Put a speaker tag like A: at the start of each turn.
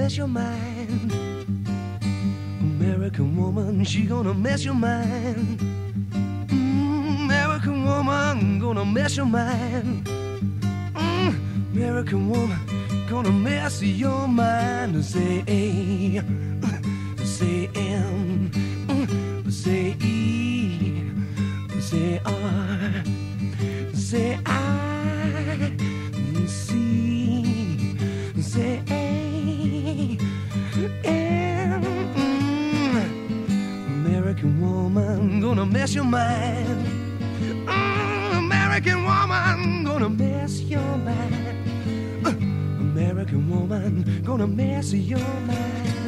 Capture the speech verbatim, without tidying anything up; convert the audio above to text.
A: mess your mind. American woman, she gonna mess your mind. Mm, American woman, gonna mess your mind. Mm, American woman, gonna mess your mind. Say A, say M, say E, say R, say I, C, say A, M. American woman, gonna mess your mind. Mm, American woman, gonna mess your mind. Uh, American woman, gonna mess your mind.